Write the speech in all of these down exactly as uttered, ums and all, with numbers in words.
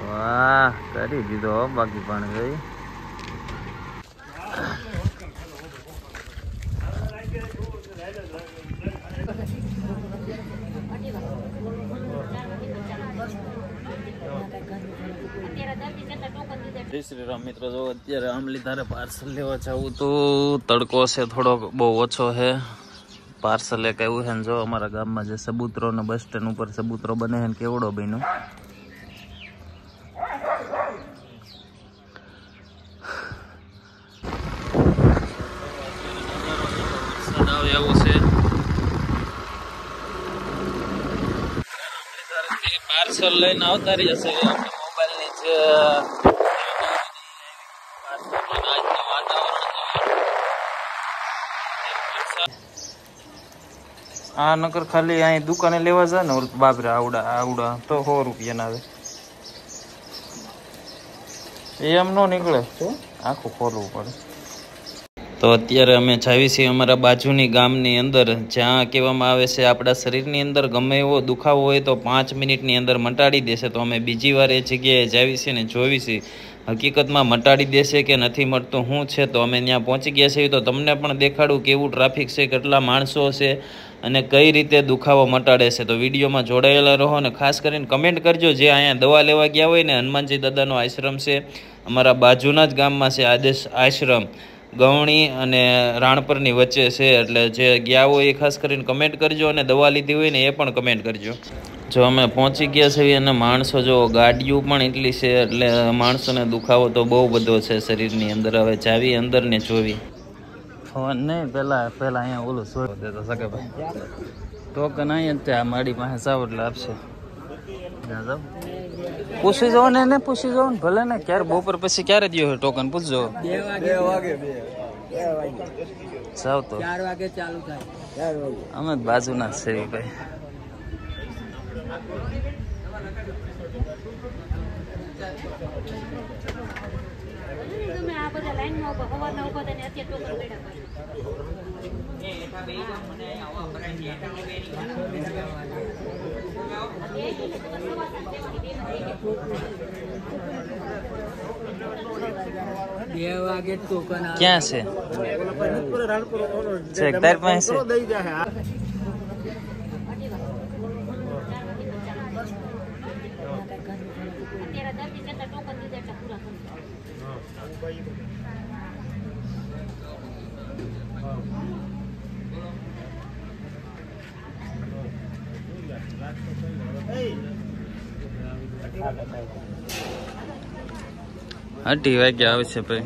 વાહ કરી દીધો બાકી પણ ગઈ. જય શ્રી રામ મિત્રો, જો અત્યારે આમલી તારે પાર્સલ લેવા જવું તો તડકો છે થોડોક બહુ ઓછો છે. પાર્સલ એક આવ્યું છે ને જો અમારા ગામમાં જે સબૂતરો ને બસ સ્ટેન્ડ ઉપર સબૂતરો બને છે ને કેવડો બન્યો. પાર્સલ લઈને આવતા રહી જશે મોબાઈલ ની જે આ નકર ખાલી અહીં દુકાને લેવા જાય ને બાબરા આવડા આવડા તો સો રૂપિયા ના આવે. એમ નો નીકળે, આખું ખોલવું પડે. તો અત્યારે અમે જાવી છીએ અમારા બાજુની ગામની અંદર, જ્યાં કહેવામાં આવે છે આપણા શરીરની અંદર ગમે એવો દુખાવો હોય તો પાંચ મિનિટની અંદર મટાડી દેશે. તો અમે બીજી વાર એ જગ્યાએ જાવી છીએ ને જોવી છીએ હકીકતમાં મટાડી દેશે કે નથી મળતું શું છે. તો અમે ત્યાં પહોંચી ગયા છીએ. તો તમને પણ દેખાડું કેવું ટ્રાફિક છે, કેટલા માણસો છે અને કઈ રીતે દુખાવો મટાડે છે. તો વિડીયોમાં જોડાયેલા રહો અને ખાસ કરીને કમેન્ટ કરજો જે અહીંયા દવા લેવા ગયા હોય ને. હનુમાનજી દાદાનો આશ્રમ છે અમારા બાજુના જ ગામમાં છે. આદેશ આશ્રમ ગવણી અને રાણપરની વચ્ચે છે. એટલે જે ગયા હોય એ ખાસ કરીને કમેન્ટ કરજો અને દવા લીધી હોય ને એ પણ કમેન્ટ કરજો. જો અમે પહોંચી ગયા છીએ અને માણસો જો ગાડીઓ પણ એટલી છે એટલે માણસોને દુખાવો તો બહુ બધો છે શરીરની અંદર. હવે જાવી અંદર ને જોવી. ફોન નહીં પેલા પેલા અહીંયા ઓલું સોય દેતો શકે ભાઈ ટોકન અહીંયા ત્યાં મારી પાસે જાવ એટલે આપશે. પૂછી જાવ ને પૂછી જાવ ને ભલે ને ક્યારે બપોર પછી ક્યારે દો ટોકન પૂછજો. બે વાગે જાવ તો ચાર વાગે ચાલુ થાય. અમે બાજુના છે ભાઈ. બે વાગે ટોકન ક્યાં છે? તાર પાસે અઢી વાગે આવશે ભાઈ.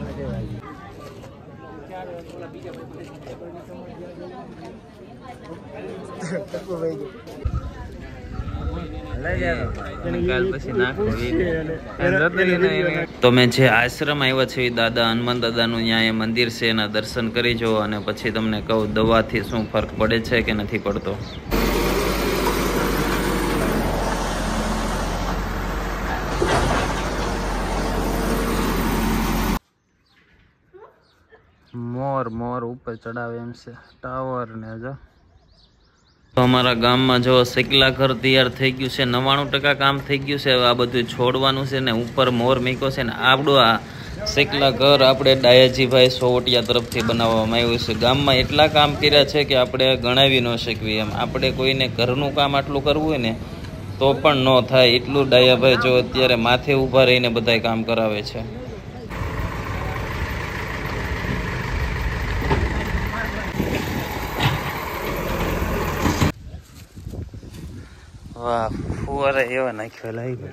તો મેં જે આશ્રમ આવ્યા છે દાદા હનુમાન દાદાનું ત્યાં એ મંદિર છે એના દર્શન કરી જો અને પછી તમને કહું દવાથી શું ફરક પડે છે કે નથી પડતો. મોર મોર ઉપર ચડાવે એમ છે ટાવર ને. જો તો અમારા ગામમાં જો શેકલા ઘર તૈયાર થઈ ગયું છે. નવ્વાણું ટકા કામ થઈ ગયું છે. આ બધું છોડવાનું છે ને ઉપર મોર મૂક્યો છે ને આપણું આ શેકલા ઘર આપણે ડાયાજીભાઈ સોવટિયા તરફથી બનાવવામાં આવ્યું છે. ગામમાં એટલા કામ કર્યા છે કે આપણે ગણાવી ન શકીએ એમ. આપણે કોઈને ઘરનું કામ આટલું કરવું હોય ને તો પણ ન થાય એટલું ડાયાભાઈ જો અત્યારે માથે ઊભા રહીને બધાય કામ કરાવે છે. વાહ ફુવારા એવા નાખ્યો લાવી.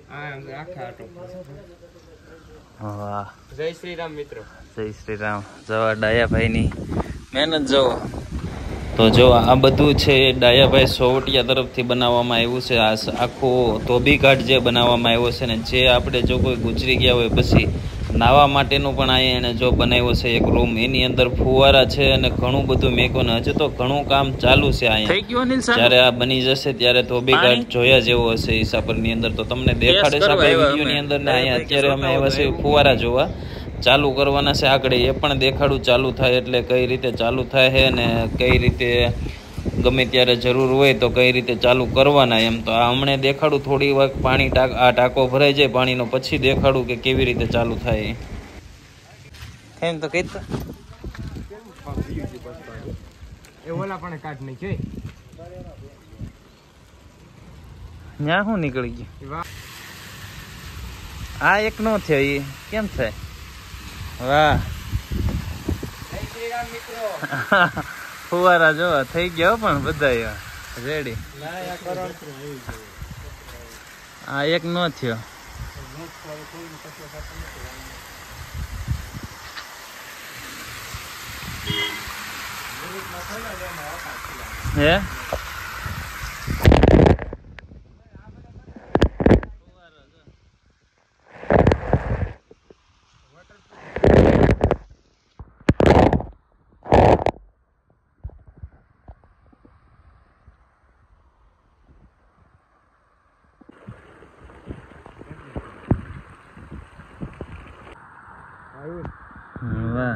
વાહ જય શ્રી રામ મિત્રો, જય શ્રી રામ. જવા ડાયાભાઈ ની મહેનત જોવો. તો જો આ બધું છે એ ડાયાભાઈ સોવટિયા તરફથી બનાવવામાં આવ્યું છે. આ આખો ધોબી ઘાટ જે બનાવવામાં આવ્યો છે ને જે આપણે જો કોઈ ગુજરી ગયા હોય પછી નાવા માટેનું પણ અહીંયા એને જો બનાવ્યો છે એક રૂમ. એની અંદર ફુવારા છે અને ઘણું બધું મેકો ને હજુ તો ઘણું કામ ચાલુ છે અહીંયા. જયારે આ બની જશે ત્યારે ધોબી ઘાટ જોયા જેવો હશે ઈસાપર ની અંદર. તો તમને દેખાડે છે આપણે વિડીયો ની અંદર ને અહીંયા અત્યારે અમે આવ્યા છે ફુવારા જોવા. ચાલુ કરવાના છે આગળ એ પણ દેખાડું ચાલુ થાય એટલે કઈ રીતે ચાલુ થાય છે ને કઈ રીતે ગમે ત્યારે જરૂર હોય તો કઈ રીતે ચાલુ કરવાના એમ. તો આ હમણે દેખાડું થોડી વાર પાણી ટાંક આ ટાંકો ભરાઈ જાય પાણીનો, પછી દેખાડું કે કેવી રીતે ચાલુ થાય એમ. તો કઈ ન્યા શું નીકળી ગયું? આ એક નો થયો, એ કેમ થાય? વાહ ફુવારા જો થઈ ગયો પણ બધા રેડી. આ એક નો થયો. હે વાહ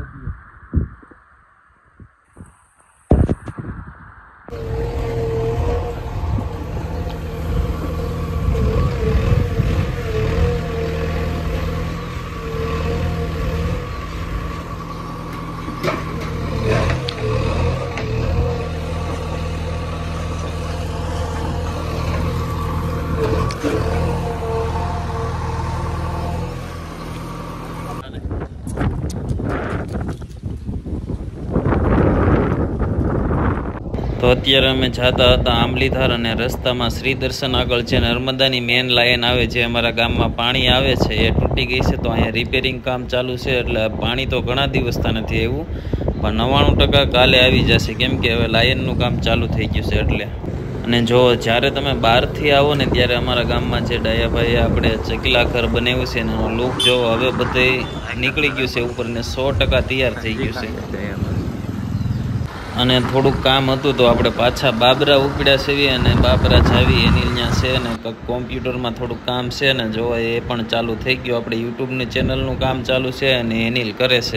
તો અત્યારે અમે જતા હતા આંબલીધાર અને રસ્તામાં શ્રી દર્શન આગળ જે નર્મદાની મેન લાઈન આવે જે અમારા ગામમાં પાણી આવે છે એ તૂટી ગઈ છે. તો અહીંયા રિપેરિંગ કામ ચાલુ છે એટલે પાણી તો ઘણા દિવસથી નથી આવ્યું, પણ નવ્વાણું ટકા કાલે આવી જશે કેમ કે હવે લાઈનનું કામ ચાલુ થઈ ગયું છે એટલે. અને જો જ્યારે તમે બહારથી આવો ને ત્યારે અમારા ગામમાં જે ડાયાભાઈએ આપણે ચકલા ઘર બનાવ્યું છે એનો લુક જોવો હવે બધે નીકળી ગયું છે ઉપર ને સો ટકા તૈયાર થઈ ગયું છે. અને થોડુંક કામ હતું તો આપણે પાછા બાબરા ઉપડ્યા છે અને બાબરા જાવી એની ત્યાં છે ને કોમ્પ્યુટરમાં થોડુંક કામ છે ને જોવા એ પણ ચાલુ થઈ ગયું. આપણે યુટ્યુબની ચેનલનું કામ ચાલુ છે અને એનિલ કરે છે.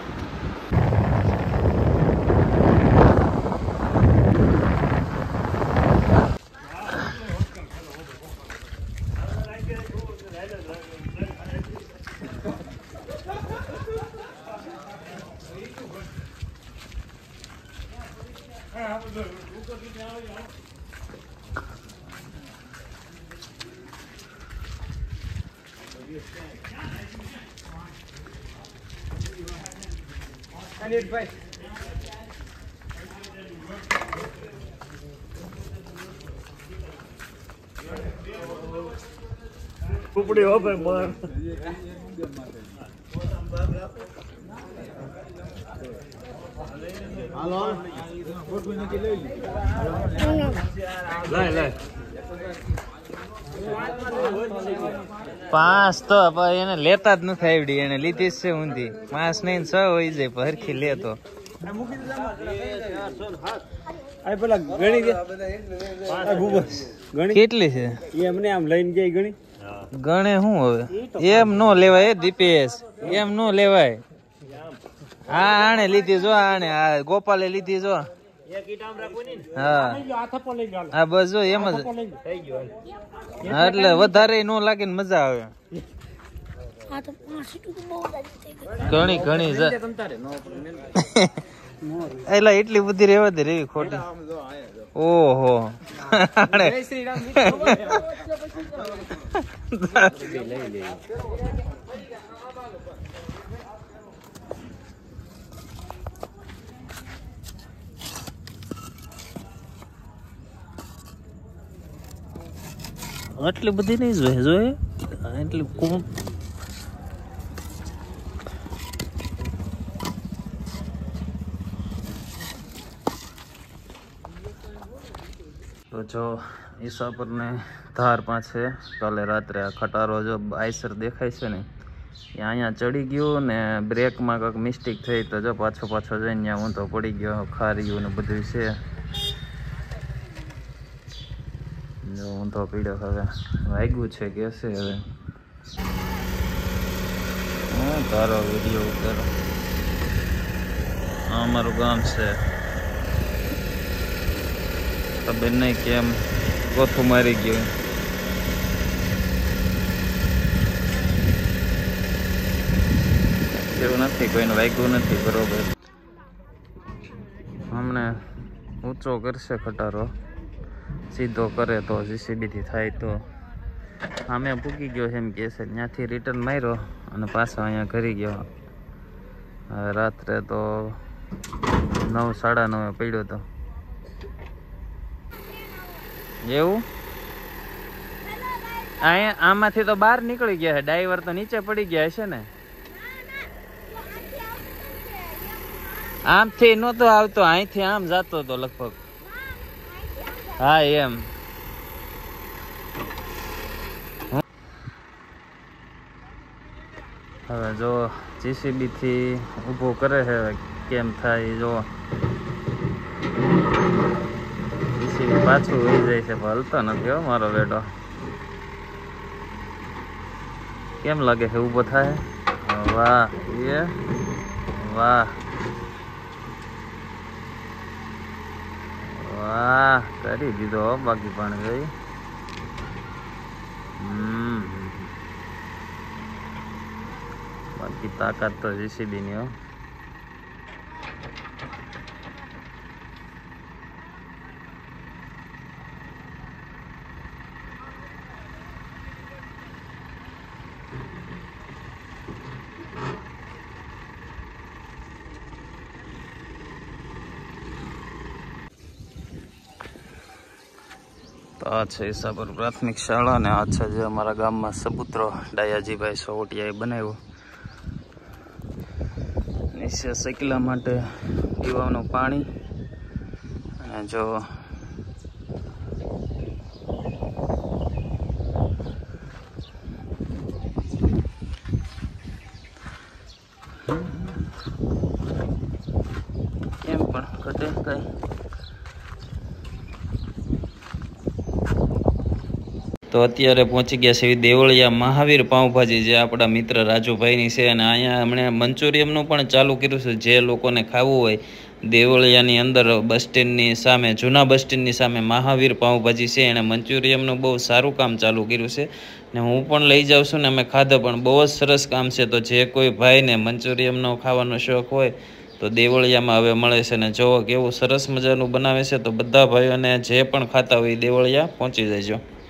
ઉપડી હો ભાઈ માર હાલો ફોટો નથી લઈ લઈ લઈ પાંચ તો એને લેતા જ નથી આવડી, એને લીધી જ છે ઊંધી. પાંચ નહીં છ હોય જાય પણ હરખી લેતો. કેટલી છે એમને આમ લઈને ગઈ ગણી ગણે શું હવે એમ નો લેવાય દીપેશ, એમ નો લેવાય. હા આણે લીધી જો, આણે આ ગોપાલે લીધી જો. હા હા બસ જો એમ જ. એટલે વધારે નો લાગે ને મજા આવે. ઘણી ઘણી એટલે એટલી બધી રેવા દે રેવી ખોટી. ઓહો આટલી બધી નહીં જોઈએ જોઈએ એટલે કોણ તો જો ઈશ્વાપર ને ધાર પાસે કાલે રાત્રે આ ખટારો જો આઈસર દેખાય છે ને એ અહીંયા ચડી ગયું ને બ્રેકમાં કંઈક મિસ્ટેક થઈ તો જો પાછો પાછો જઈને ત્યાં ઊંધો પડી ગયો. ખાર્યું ને બધું છે જો ઊંધો પીડ્યો. હવે વાગ્યું છે કે છે હવે હું તારો વિડીયો ઉતારો. અમારું ગામ છે ખબર નહીં કેમ ગોથું મારી ગયું. એવું નથી, કોઈને વાગ્યું નથી બરોબર. હમણાં ઊંચો કરશે ખટારો, સીધો કરે તો જીસીબીથી થાય તો. આમે પૂકી ગયો એમ કે છે, ત્યાંથી રિટર્ન માર્યો અને પાછો અહીંયા ઘરી ગયો. હવે રાત્રે તો નવ સાડા નવે પડ્યો હતો. એવું અહીંયા આમાંથી તો બહાર નીકળી ગયા છે. ડ્રાઈવર તો નીચે પડી ગયા છે ને. આમથી નહોતો આવતો, અહીંથી આમ જતો હતો લગભગ. હા એમ. હવે જો જીસીબી થી ઊભો કરે છે, કેમ થાય જો. જીસીબી પાછું વહી જાય છે, હલતો નથી હો મારો બેટો. કેમ લાગે છે ઊભો થાય? વાહ એ વાહ વાહ, કરી દીધો બાકી પણ ગઈ. હમ બાકી તાકાત તો જીસીબી ની હો. તો આ છે ઈસાપુર પ્રાથમિક શાળા ને આ છે જે અમારા ગામમાં સબૂતરો ડાયાજીભાઈ સોવટિયાએ બનાવ્યો. નીચે સકલા માટે પીવાનું પાણી અને જો કેમ પણ ઘટે કઈ. તો અત્યારે પહોંચી ગયા છે દેવળિયા મહાવીર પાઉંભાજી, જે આપણા મિત્ર રાજુભાઈની છે. અને અહીંયા હમણે મંચુરિયમનું પણ ચાલુ કર્યું છે. જે લોકોને ખાવું હોય, દેવળિયાની અંદર બસ સ્ટેન્ડની સામે, જૂના બસ સ્ટેન્ડની સામે મહાવીર પાઉંભાજી છે. એણે મંચુરિયમનું બહુ સારું કામ ચાલુ કર્યું છે ને હું પણ લઈ જાઉં છું ને અમે ખાધા પણ બહુ જ સરસ કામ છે. તો જે કોઈ ભાઈને મંચુરિયમનો ખાવાનો શોખ હોય તો દેવળિયામાં હવે મળે છે. ને જો કેવું સરસ મજાનું બનાવે છે. તો બધા ભાઈઓને જે પણ ખાતા હોય દેવળિયા પહોંચી જજો.